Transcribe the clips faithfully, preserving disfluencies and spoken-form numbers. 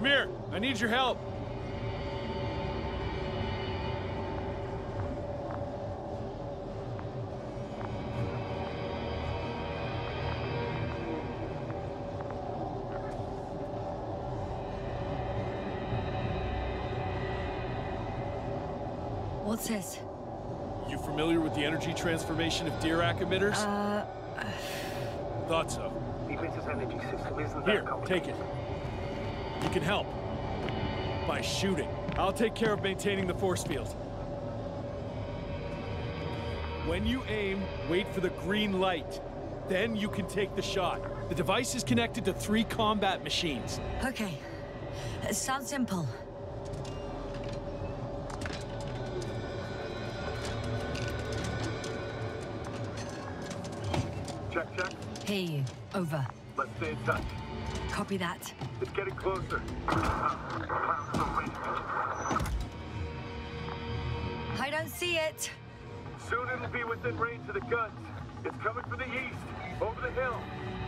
Come here. I need your help. What's this? You familiar with the energy transformation of Dirac emitters? Uh... Thought so. The emitter's energy system isn't Here, that complicated. take it. You can help. By shooting. I'll take care of maintaining the force field. When you aim, wait for the green light. Then you can take the shot. The device is connected to three combat machines. Okay. It sounds simple. Check, check. Hear you. Over. Let's stay in touch. Copy that. It's getting closer. I don't see it. Soon it'll be within range of the guns. It's coming from the east, over the hill.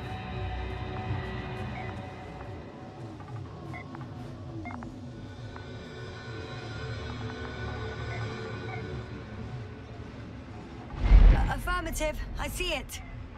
Uh, affirmative. I see it.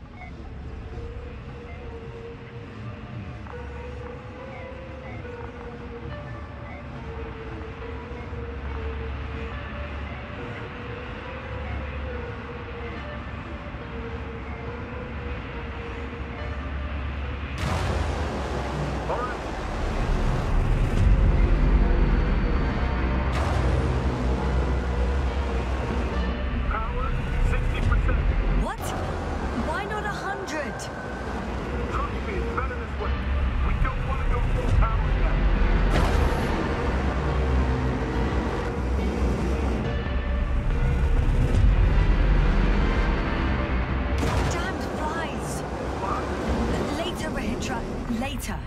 Later.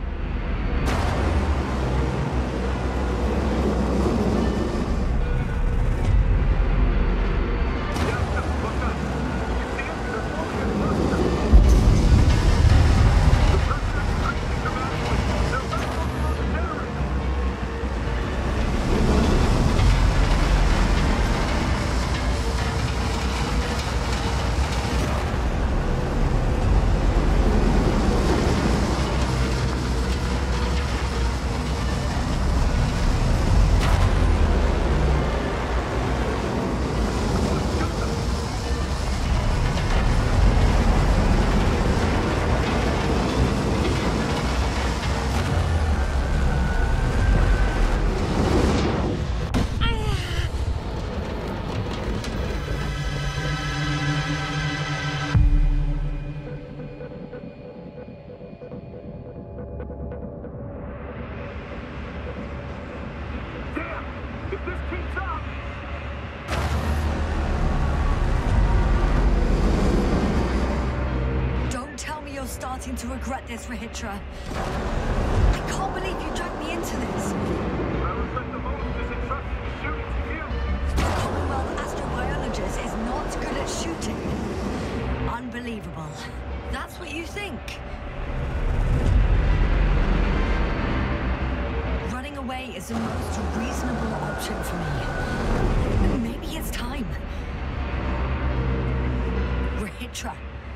Starting to regret this, Rahitra. I can't believe you dragged me into this. I regret the most is entrusting the shooting to you. The Commonwealth astrobiologist is not good at shooting. Unbelievable. That's what you think. Running away is the most reasonable option for me. Maybe it's time. Rahitra.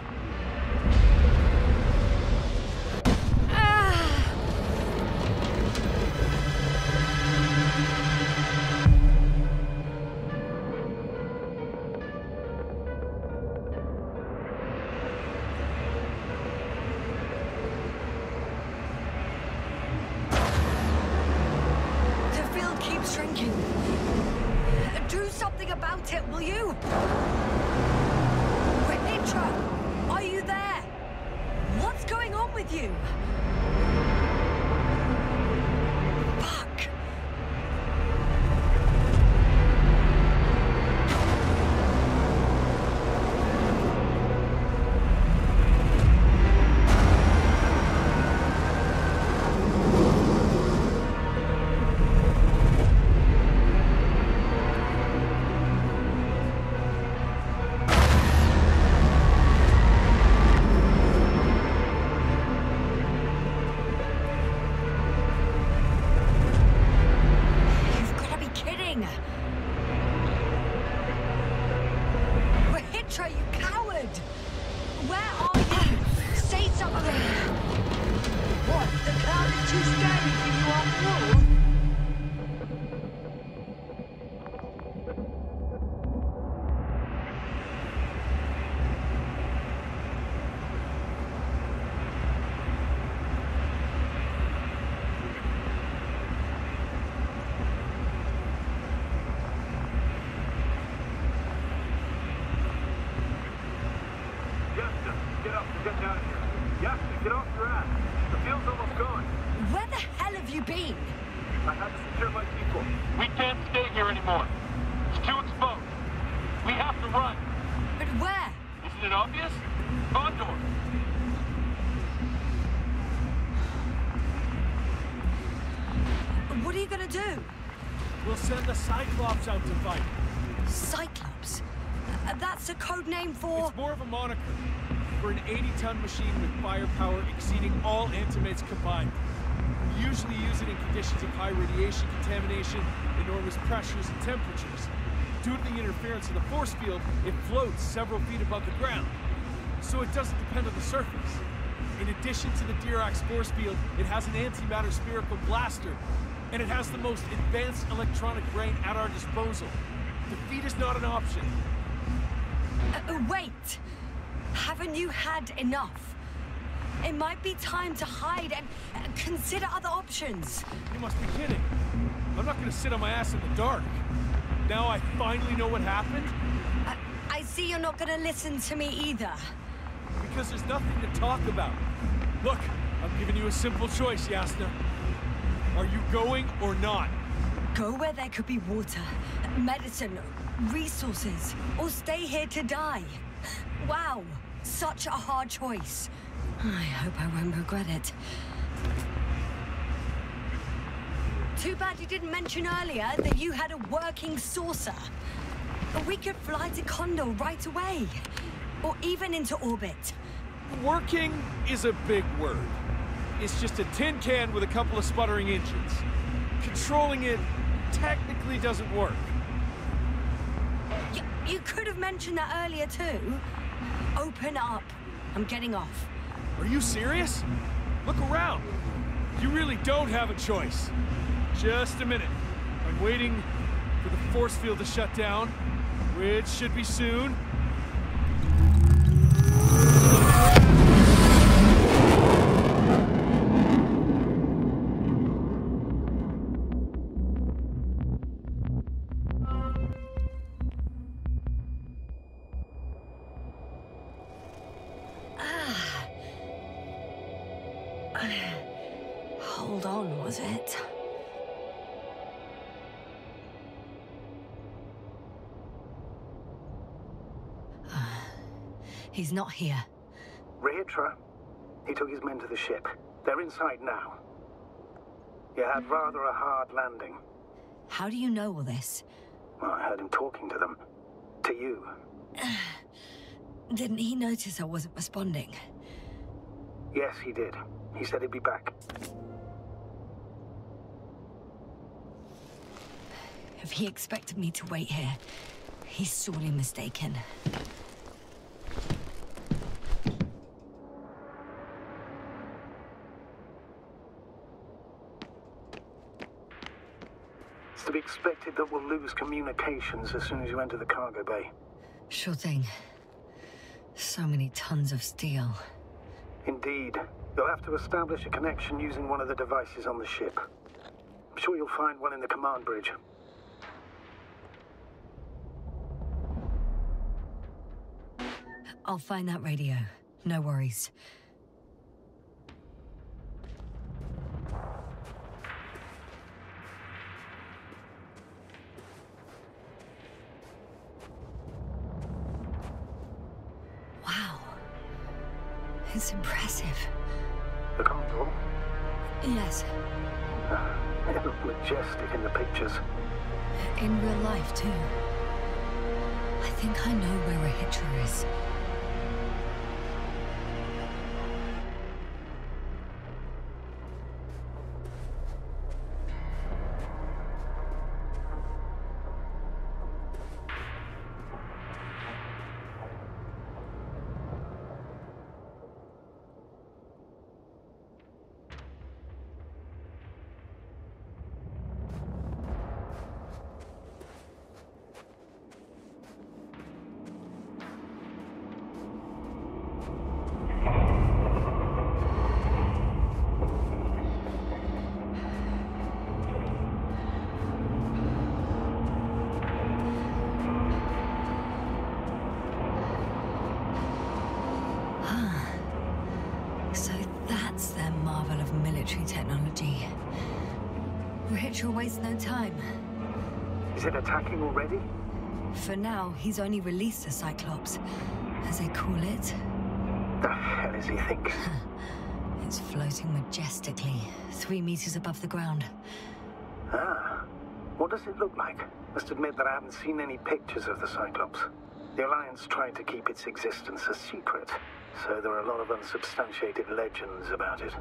Shrinking. Do something about it, will you? Rahitra, are you there? What's going on with you? Fuck. Yeah, get off your ass. The field's almost gone. Where the hell have you been? I had to secure my people. We can't stay here anymore. It's too exposed. We have to run. But where? Isn't it obvious? Condor. What are you gonna do? We'll send the Cyclops out to fight. Cyclops? Uh, that's a code name for... It's more of a moniker for an eighty-ton machine with firepower exceeding all Antimates combined. We usually use it in conditions of high radiation contamination, enormous pressures and temperatures. Due to the interference of the force field, it floats several feet above the ground, so it doesn't depend on the surface. In addition to the Dirac force field, it has an antimatter spherical blaster, and it has the most advanced electronic brain at our disposal. Defeat is not an option. Uh, uh, wait! Haven't you had enough? It might be time to hide and uh, consider other options. You must be kidding. I'm not gonna sit on my ass in the dark. Now I finally know what happened? I, I see you're not gonna listen to me either. Because there's nothing to talk about. Look, I'm giving you a simple choice, Yasna. Are you going or not? Go where there could be water, medicine, resources, or stay here to die. Wow, such a hard choice. I hope I won't regret it. Too bad you didn't mention earlier that you had a working saucer. We could fly to Condor right away. Or even into orbit. Working is a big word. It's just a tin can with a couple of sputtering engines. Controlling it technically doesn't work. You, you could have mentioned that earlier too. Open up. I'm getting off. Are you serious? Look around. You really don't have a choice. Just a minute. I'm waiting for the force field to shut down, which should be soon. Hold on, was it? Uh, he's not here. Rehitra? He took his men to the ship. They're inside now. You had rather a hard landing. How do you know all this? Well, I heard him talking to them. To you. Didn't he notice I wasn't responding? Yes, he did. He said he'd be back. If he expected me to wait here, he's sorely mistaken. It's to be expected that we'll lose communications as soon as you enter the cargo bay. Sure thing. So many tons of steel. Indeed. You'll have to establish a connection using one of the devices on the ship. I'm sure you'll find one in the command bridge. I'll find that radio. No worries. Wow. It's impressive. The Condor? Yes. Uh, it looked majestic in the pictures. In real life, too. I think I know where Rehitra is. marvel of military technology. Rahitra wastes no time. Is it attacking already? For now, he's only released a Cyclops, as they call it. The hell is he thinking? It's floating majestically, three meters above the ground. Ah, what does it look like? Must admit that I haven't seen any pictures of the Cyclops. The Alliance tried to keep its existence a secret, so there are a lot of unsubstantiated legends about it.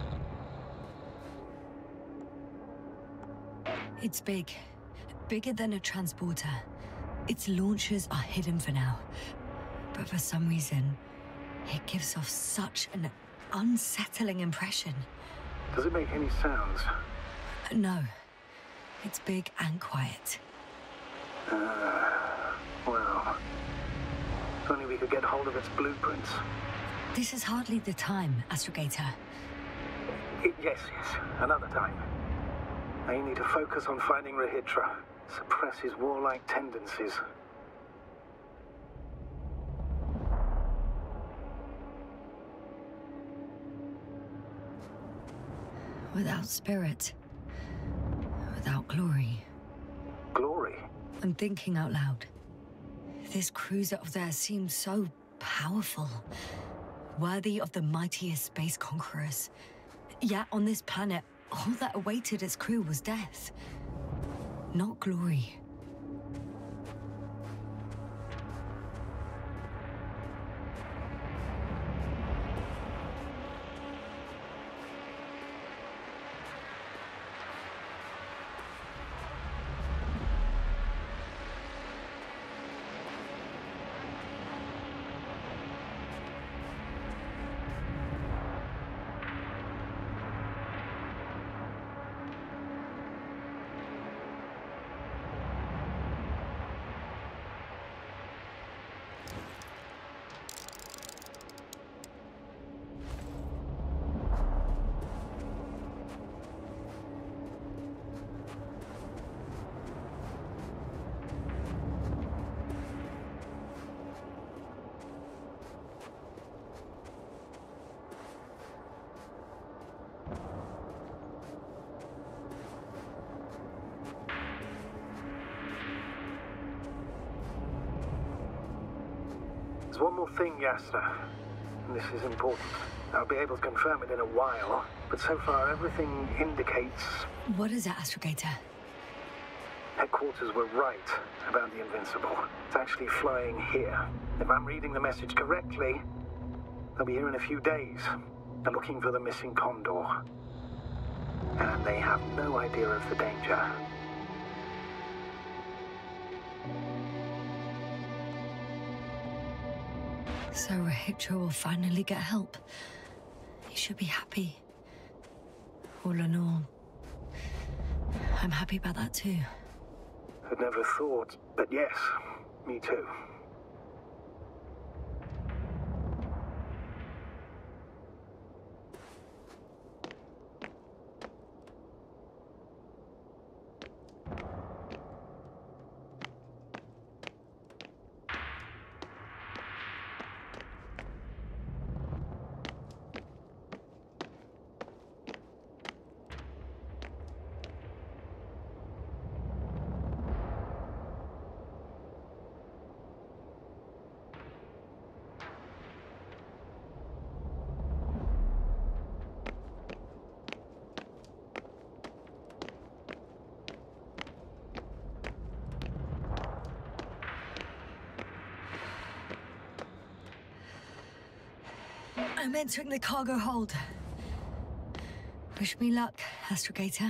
It's big. Bigger than a transporter. Its launchers are hidden for now. But for some reason, it gives off such an unsettling impression. Does it make any sounds? No. It's big and quiet. Uh, well... If only we could get hold of its blueprints. This is hardly the time, Astrogator. I- yes, yes. Another time. Now you need to focus on finding Rahitra. Suppress his warlike tendencies. Without spirit. Without glory. Glory? I'm thinking out loud. This cruiser of theirs seems so powerful. Worthy of the mightiest space conquerors. Yet on this planet, all that awaited its crew was death. Not glory. There's one more thing, Yasna. And this is important. I'll be able to confirm it in a while, but so far everything indicates... What is it, Astrogator? Headquarters were right about the Invincible. It's actually flying here. If I'm reading the message correctly, they'll be here in a few days. They're looking for the missing Condor. And they have no idea of the danger. So Rahitra will finally get help. He should be happy. All in all, I'm happy about that too. I'd never thought, but yes, me too. I'm entering the cargo hold. Wish me luck, Astrogator.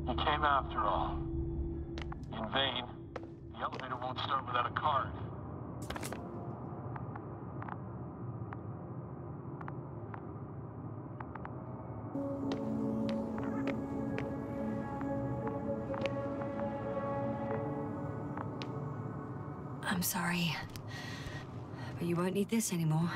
He came after all. In vain. The elevator won't start without a card. I'm sorry, but you won't need this anymore.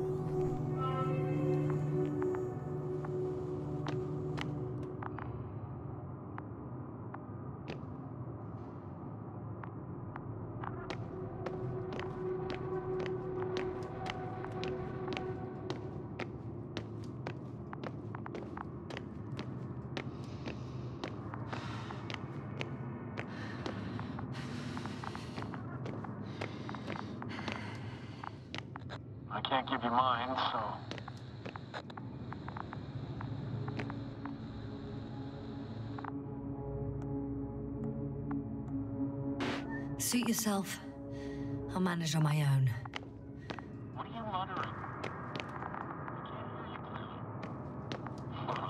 I can't give you mine, so... Suit yourself. I'll manage on my own. What are you muttering? I can't hear you clearly.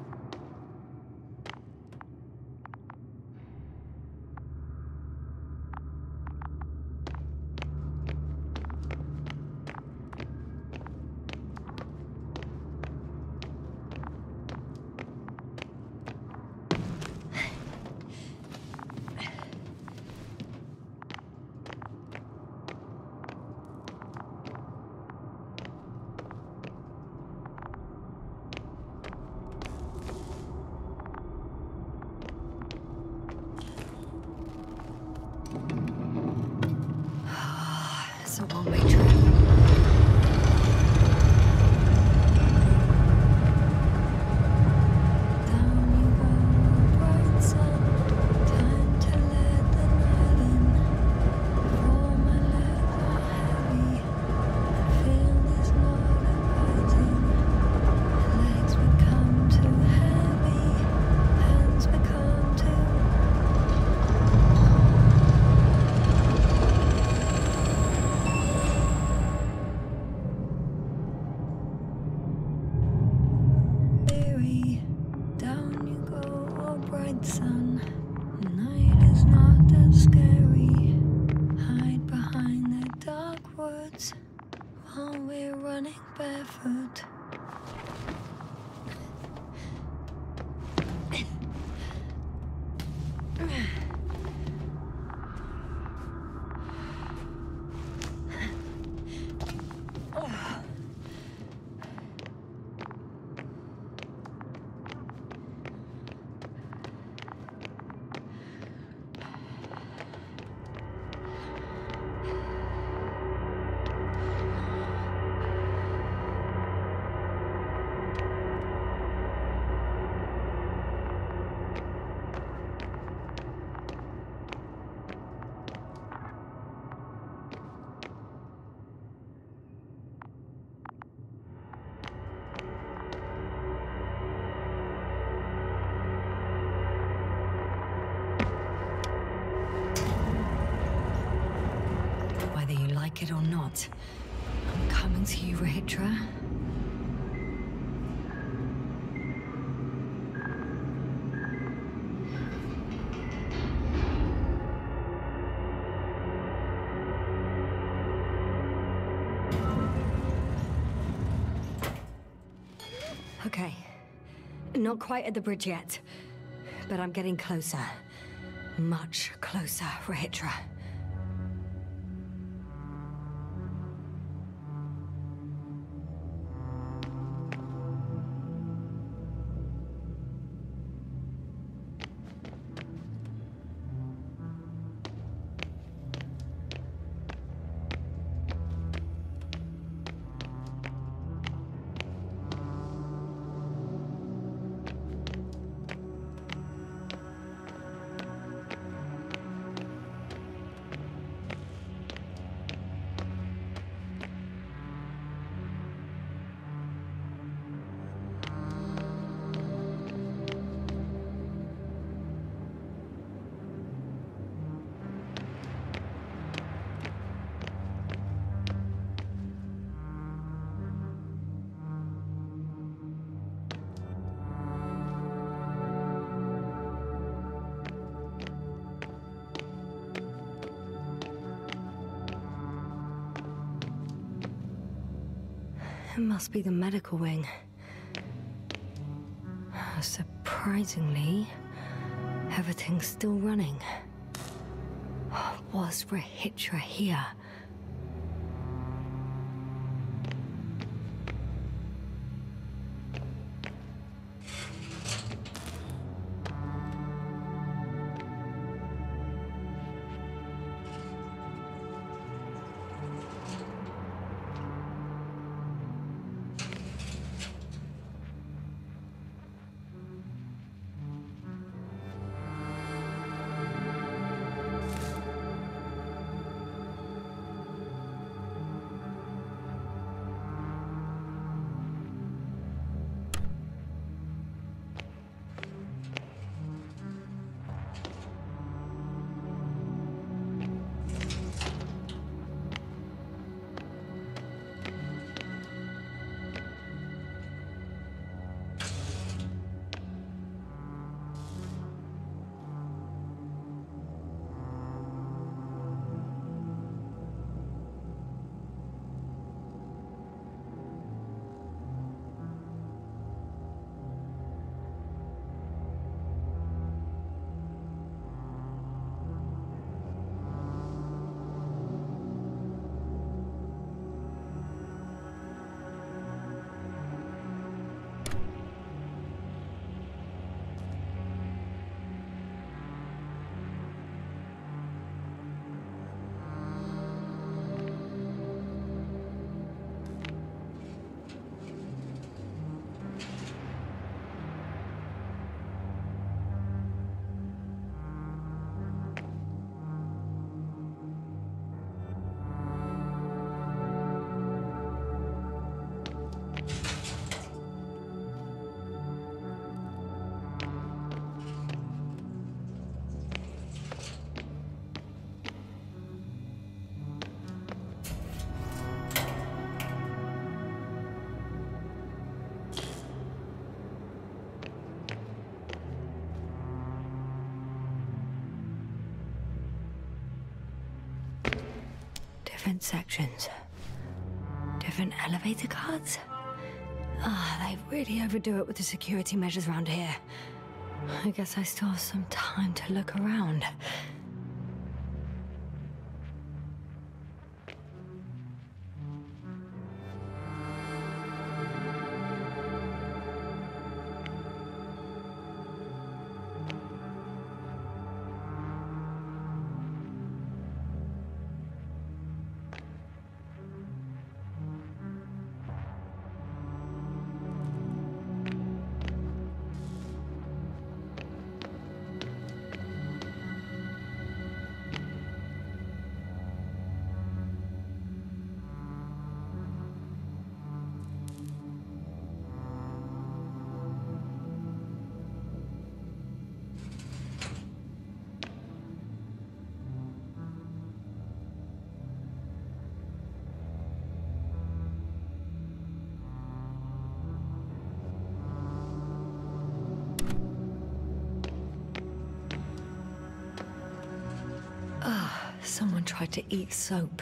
It's a one-way trip. Sun, night is not that scary. Hide behind the dark woods while we're running barefoot. Like it or not, I'm coming to you, Rahitra. Okay, not quite at the bridge yet, but I'm getting closer. Much closer, Rahitra. It must be the medical wing. Surprisingly, everything's still running. Was Rahitra here? Different sections. Different elevator cards? Ah, they really overdo it with the security measures around here. I guess I still have some time to look around. Someone tried to eat soap.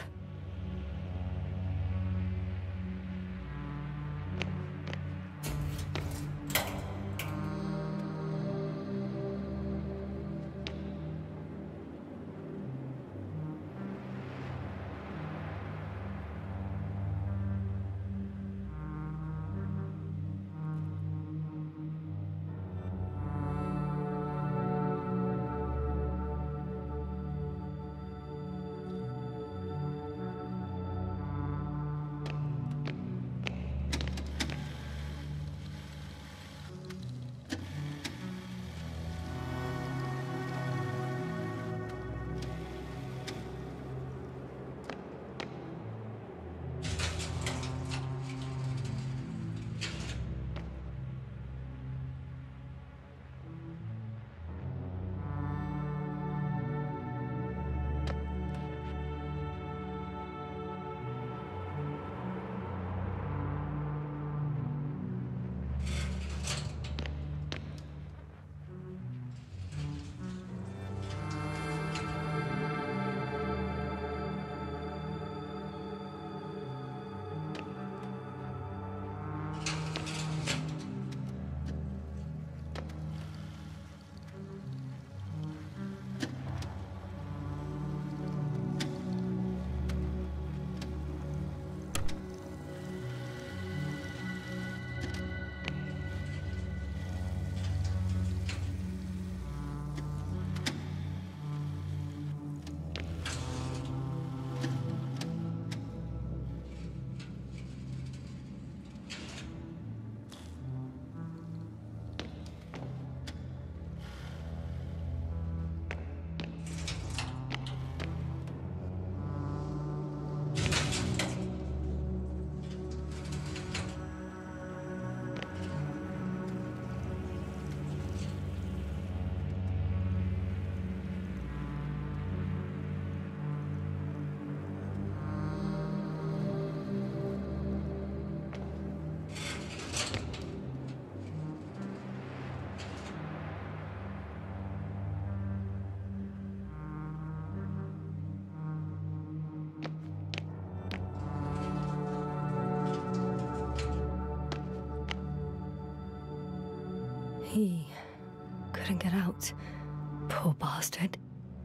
He couldn't get out. Poor bastard.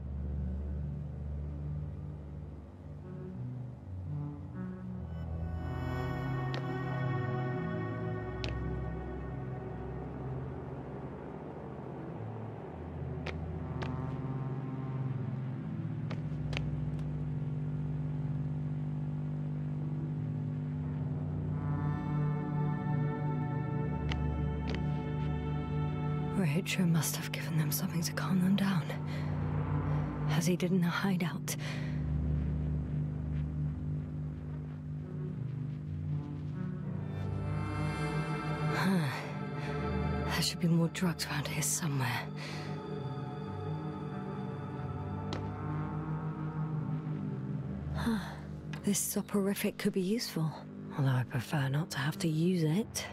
Rachel must have given them something to calm them down, as he did in a hideout. Huh. There should be more drugs around here somewhere. Huh. This soporific could be useful, although I prefer not to have to use it.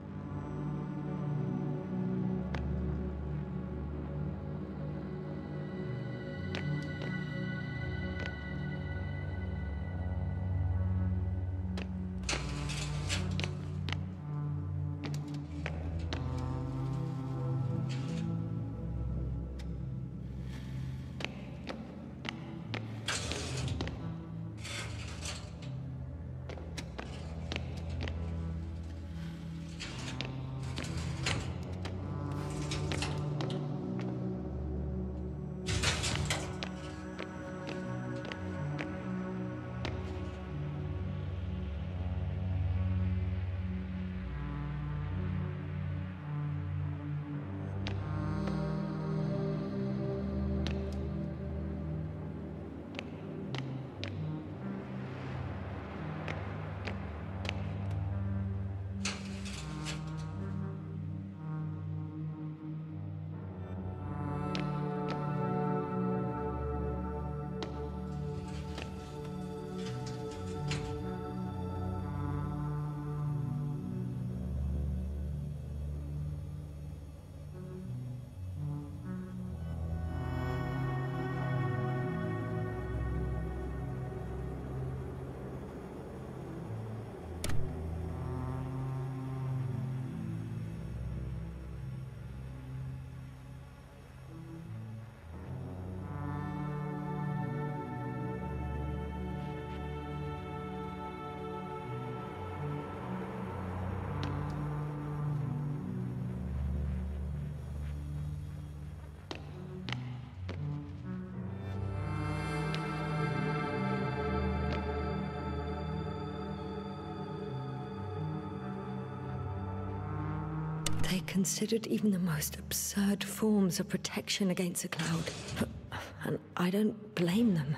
They considered even the most absurd forms of protection against a cloud. But, and I don't blame them.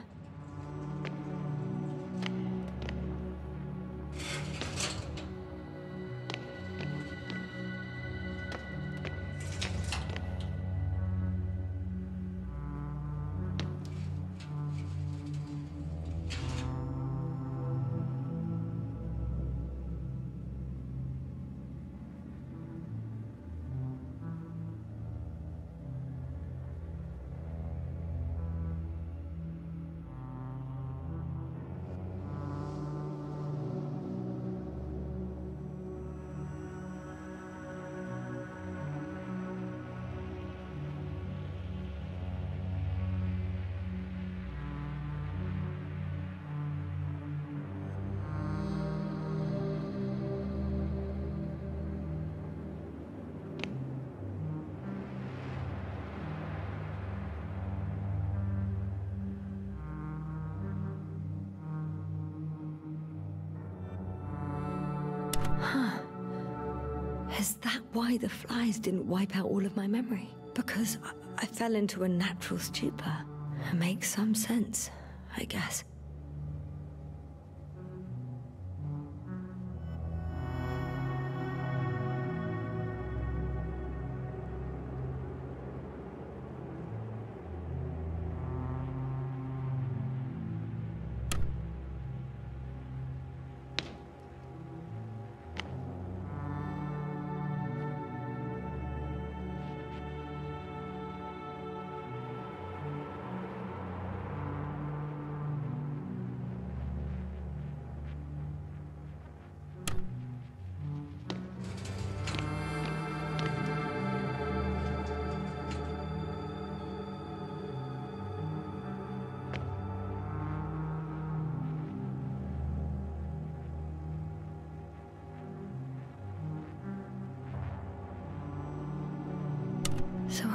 Huh. Is that why the flies didn't wipe out all of my memory? Because I, I fell into a natural stupor. It makes some sense, I guess.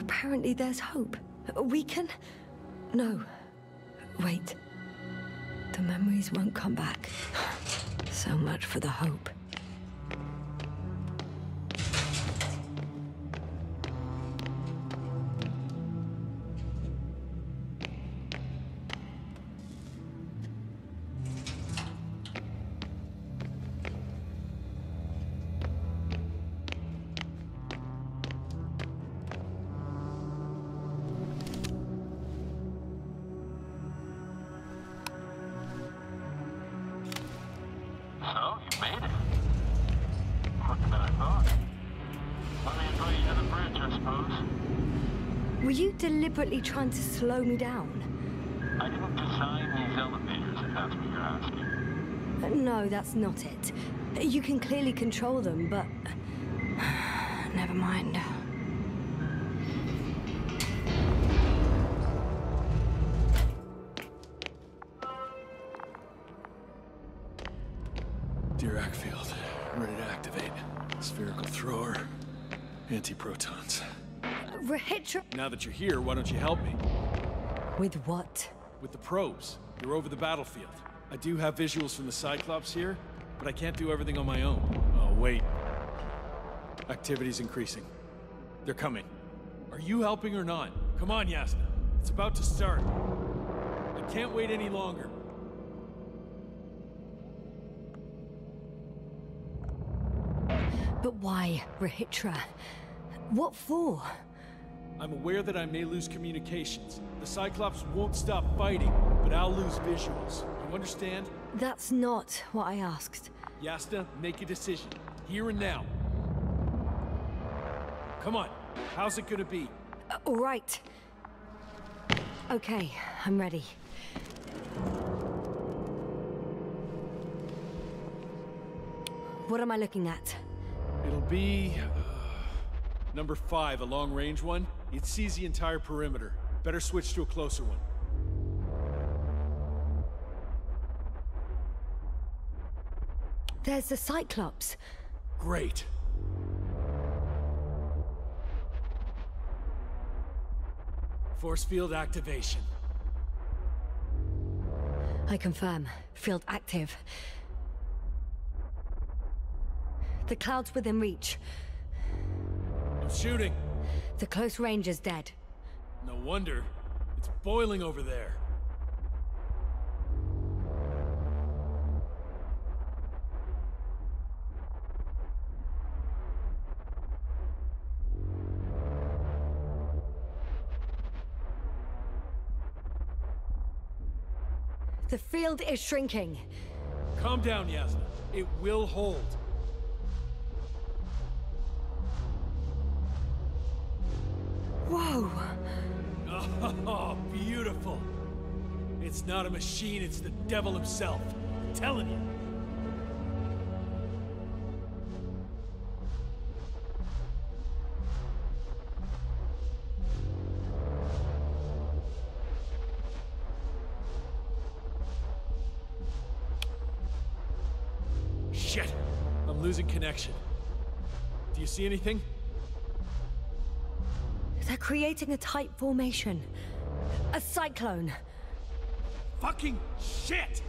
Apparently there's hope. We can... No. Wait. The memories won't come back. So much for the hope. So, you made it. Quicker than I thought. Let me invite you to the bridge, I suppose. Were you deliberately trying to slow me down? I didn't design these elevators, if that's what you're asking. No, that's not it. You can clearly control them, but... Never mind. Dirac field. Ready to activate. Spherical thrower. Anti-protons. Rahitra... Now that you're here, why don't you help me? With what? With the probes. You're over the battlefield. I do have visuals from the Cyclops here, but I can't do everything on my own. Oh, wait. Activity's increasing. They're coming. Are you helping or not? Come on, Yasna. It's about to start. I can't wait any longer. But why, Rahitra? What for? I'm aware that I may lose communications. The Cyclops won't stop fighting, but I'll lose visuals. You understand? That's not what I asked. Yasna, make a decision. Here and now. Come on. How's it gonna be? Uh, all right. Okay, I'm ready. What am I looking at? It'll be... Uh, number five, a long-range one. It sees the entire perimeter. Better switch to a closer one. There's the Cyclops. Great. Force field activation. I confirm. Field active. The cloud's within reach. I'm shooting. The close range is dead. No wonder. It's boiling over there. The field is shrinking. Calm down, Yasna. It will hold. Whoa! Oh, beautiful. It's not a machine, it's the devil himself. I'm telling you. Shit! I'm losing connection. Do you see anything? They're creating a tight formation. A cyclone. Fucking shit!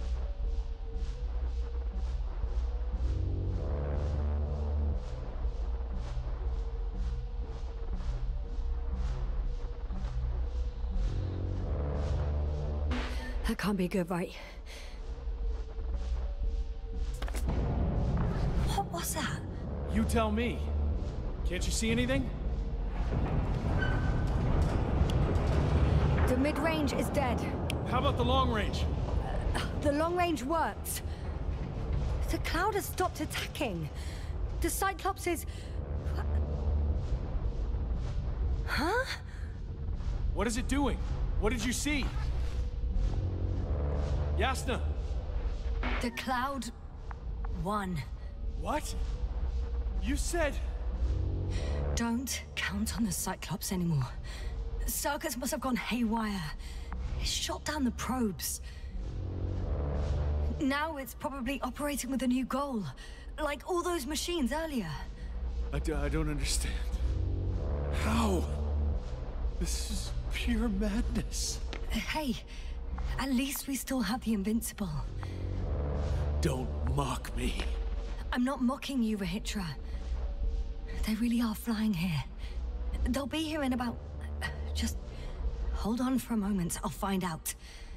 That can't be good, right? What was that? You tell me. Can't you see anything? The mid-range is dead. How about the long range? The long range works. The cloud has stopped attacking. The Cyclops is... Huh? What is it doing? What did you see? Yasna! The cloud won. What? You said... Don't count on the Cyclops anymore. Circus must have gone haywire. It shot down the probes. Now it's probably operating with a new goal. Like all those machines earlier. I, d I don't understand. How? This is pure madness. Hey, at least we still have the Invincible. Don't mock me. I'm not mocking you, Rahitra. They really are flying here. They'll be here in about... Just hold on for a moment, I'll find out.